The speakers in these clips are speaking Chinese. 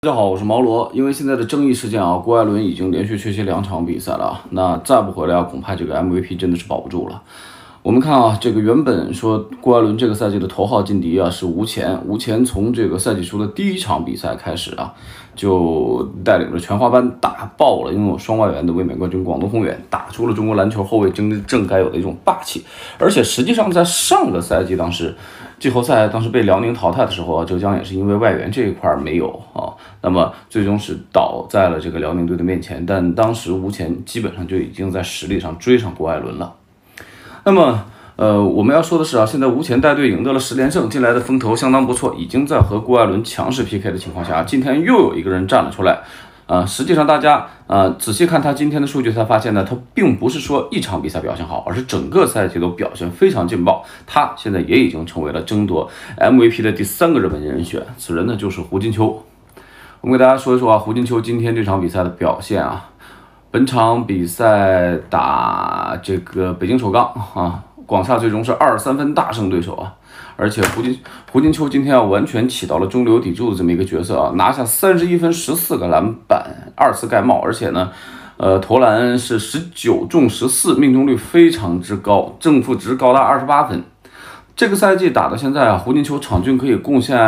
大家好，我是毛罗。因为现在的争议事件啊，郭艾伦已经连续缺席2场比赛了啊，那再不回来啊，恐怕这个 MVP 真的是保不住了。我们看啊，这个原本说郭艾伦这个赛季的头号劲敌啊是吴前，吴前从这个赛季初的第1场比赛开始啊，就带领着全华班打爆了拥有双外援的卫冕冠军广东宏远，打出了中国篮球后卫正该有的一种霸气。而且实际上在上个赛季季后赛当时被辽宁淘汰的时候啊，浙江也是因为外援这一块没有啊，那么最终是倒在了这个辽宁队的面前。但当时吴前基本上就已经在实力上追上郭艾伦了。那么我们要说的是啊，现在吴前带队赢得了10连胜，近来的风头相当不错，已经在和郭艾伦强势 PK 的情况下，今天又有一个人站了出来。实际上大家仔细看他今天的数据，才发现呢，他并不是说1场比赛表现好，而是整个赛季都表现非常劲爆。他现在也已经成为了争夺 MVP 的第3个热门人选，此人呢就是胡金秋。我们给大家说一说啊，胡金秋今天这场比赛的表现啊。本场比赛打这个北京首钢啊，广厦最终是23分大胜对手啊，而且胡金秋今天完全起到了中流砥柱的这么一个角色啊，拿下31分、14个篮板、2次盖帽，而且呢，投篮是19中14，命中率非常之高，正负值高达28分。这个赛季打到现在啊，胡金秋场均可以贡献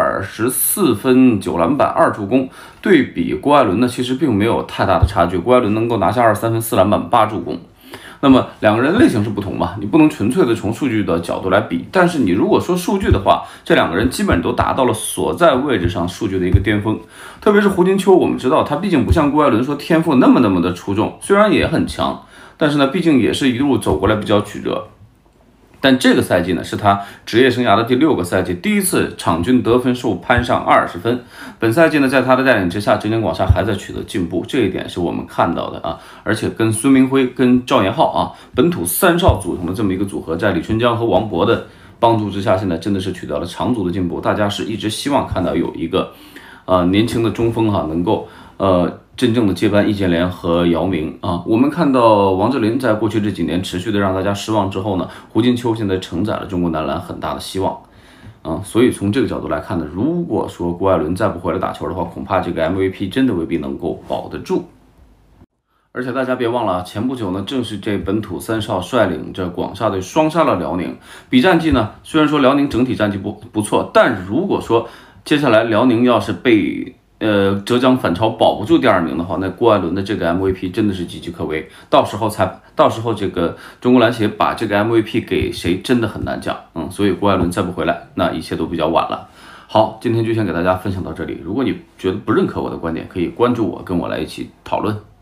24分、9篮板、2助攻，对比郭艾伦呢，其实并没有太大的差距。郭艾伦能够拿下23分、4篮板、8助攻，那么两个人类型是不同嘛，你不能纯粹的从数据的角度来比。但是你如果说数据的话，这两个人基本都达到了所在位置上数据的一个巅峰。特别是胡金秋，我们知道他毕竟不像郭艾伦说天赋那么的出众，虽然也很强，但是呢，毕竟也是一路走过来比较曲折。但这个赛季呢，是他职业生涯的第6个赛季，第一次场均得分数攀上20分。本赛季呢，在他的带领之下，浙江广厦还在取得进步，这一点是我们看到的啊。而且跟孙明辉、跟赵延浩啊，本土3少组成的这么一个组合，在李春江和王博的帮助之下，现在真的是取得了长足的进步。大家是一直希望看到有一个年轻的中锋能够真正的接班易建联和姚明啊。我们看到王哲林在过去这几年持续的让大家失望之后呢，胡金秋现在承载了中国男篮很大的希望所以从这个角度来看呢，如果说郭艾伦再不回来打球的话，恐怕这个 MVP 真的未必能够保得住。而且大家别忘了，前不久呢，正是这本土3少率领着广厦队双杀了辽宁。比战绩呢，虽然说辽宁整体战绩不错，但如果说接下来辽宁要是被浙江反超保不住第2名的话，那郭艾伦的这个 MVP 真的是岌岌可危。到时候这个中国篮协把这个 MVP 给谁，真的很难讲。所以郭艾伦再不回来，那一切都比较晚了。好，今天就先给大家分享到这里。如果你觉得不认可我的观点，可以关注我，跟我来一起讨论。